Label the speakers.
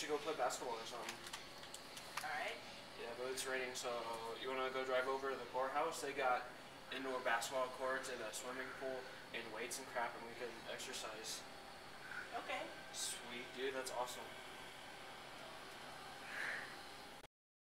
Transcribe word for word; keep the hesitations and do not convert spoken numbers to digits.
Speaker 1: should go play basketball or something.
Speaker 2: Alright.
Speaker 1: Yeah, but it's raining, so you want to go drive over to the courthouse? They got indoor basketball courts and a swimming pool and weights and crap, and we can exercise.
Speaker 2: Okay.
Speaker 1: Sweet, dude, that's awesome.